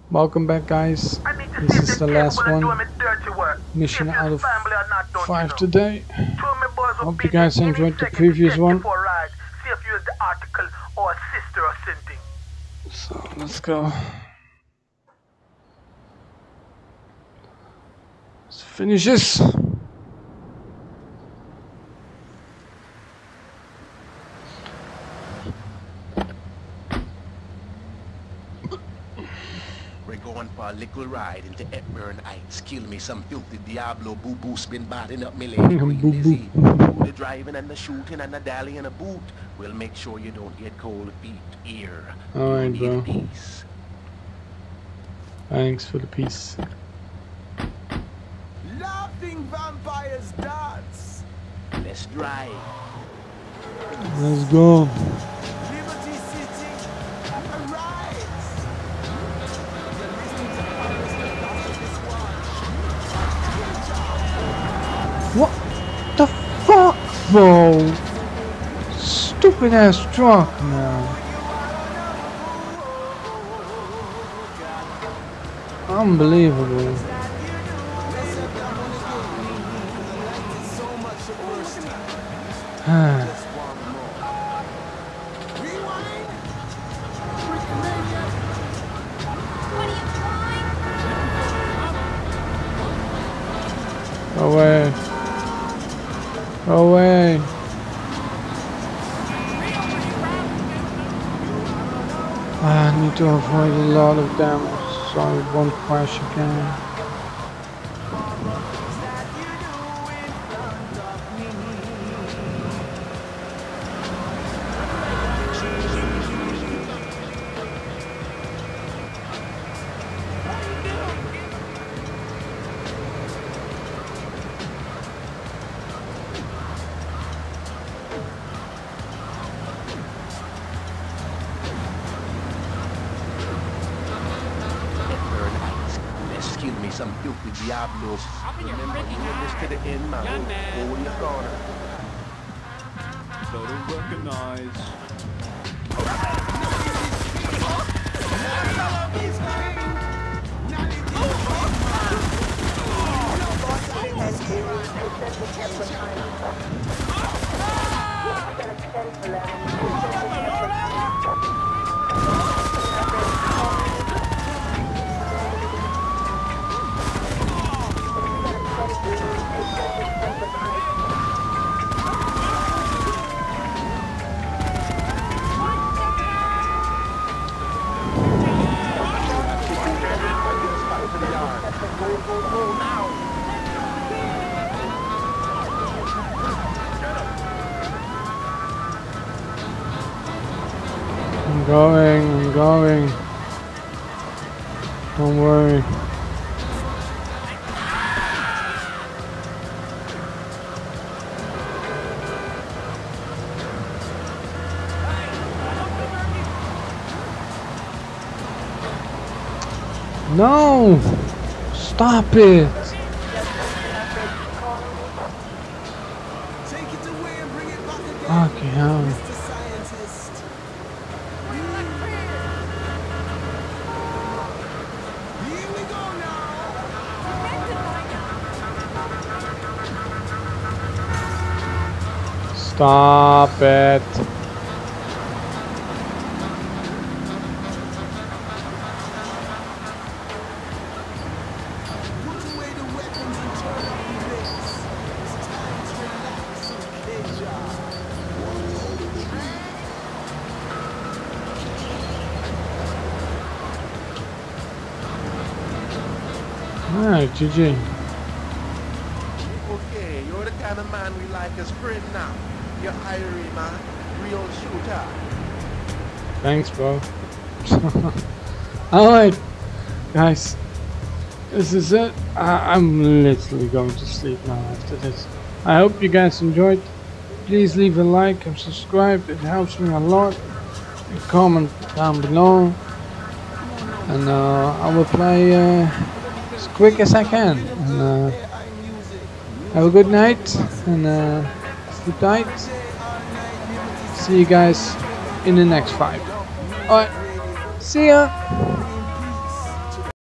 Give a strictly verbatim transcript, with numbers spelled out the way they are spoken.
Welcome back, guys. This is the last one mission out of five today. Hope you guys enjoyed the previous one. So let's go. Let's finish this. Going for a little ride into Epburn Heights. Kill me some filthy Diablo boo-boo's been batting up me leg. Busy. The driving and the shooting and the dally in a boot will make sure you don't get cold feet here. Alright, bro. Peace. Thanks for the peace. Laughing vampires dance. Let's drive. Let's go. Liberty City. Arise. What the fuck, bro? Stupid ass truck, man. Unbelievable. Go away. Go away. I need to avoid a lot of damage so I won't crash again. Some filthy Diablos. Remember, you were this to the end, man. Go in the corner. So to recognize. I'm going, I'm going. Don't worry. No! Stop it! Take it away and bring it back again. Fucking hell. Mister Scientist. Here we go now. Stop it. Put away the weapons and turn on the base. It's time to relax, okay, John? Alright, G G. Okay, you're the kind of man we like as friend now. You're Irie, man. Real shooter. Thanks, bro. Alright, guys. This is it. I I'm literally going to sleep now after this. I hope you guys enjoyed. Please leave a like and subscribe. It helps me a lot. And comment down below. And uh, I will play uh, as quick as I can. And, uh, have a good night. And uh, sleep tight. See you guys in the next fight. Alright. See ya.